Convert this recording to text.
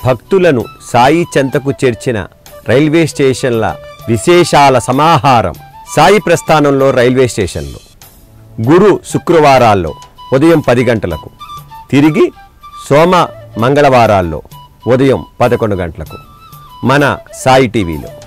భక్తులను సాయి చెంతకు చేర్చిన రైల్వే స్టేషన్ల విశేషాల సమాహారం. సాయి ప్రస్థానంలో రైల్వే స్టేషన్లో గురు శుక్రవారాల్లో ఉదయం 10 గంటలకు, తిరిగి సోమ మంగళవారాల్లో ఉదయం 11 గంటలకు మన సాయి టీవీలో.